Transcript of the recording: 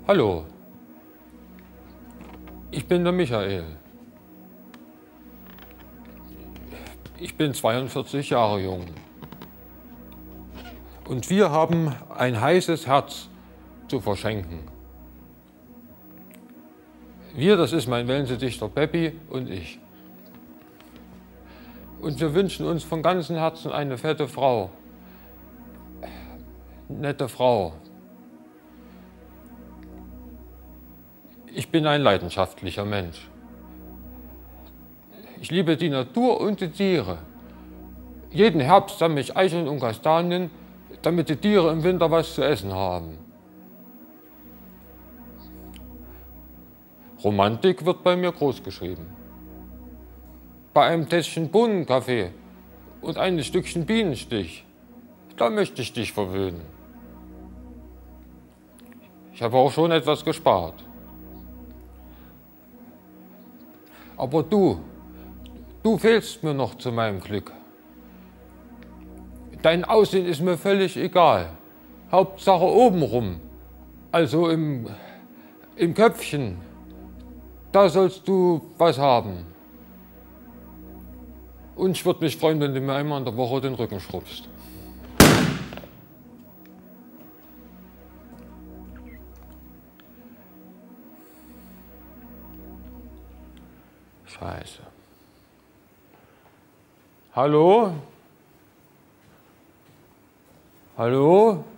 Hallo, ich bin der Michael. Ich bin 42 Jahre jung. Und wir haben ein heißes Herz zu verschenken. Wir, das ist mein Wellensittichter Peppi und ich. Und wir wünschen uns von ganzem Herzen eine fette Frau. Nette Frau. Ich bin ein leidenschaftlicher Mensch. Ich liebe die Natur und die Tiere. Jeden Herbst sammle ich Eicheln und Kastanien, damit die Tiere im Winter was zu essen haben. Romantik wird bei mir großgeschrieben. Bei einem Tässchen Bohnenkaffee und einem Stückchen Bienenstich, da möchte ich dich verwöhnen. Ich habe auch schon etwas gespart. Aber du fehlst mir noch zu meinem Glück. Dein Aussehen ist mir völlig egal. Hauptsache obenrum, also im Köpfchen, da sollst du was haben. Und ich würde mich freuen, wenn du mir einmal in der Woche den Rücken schrubbst. Scheiße. Hallo? Hallo?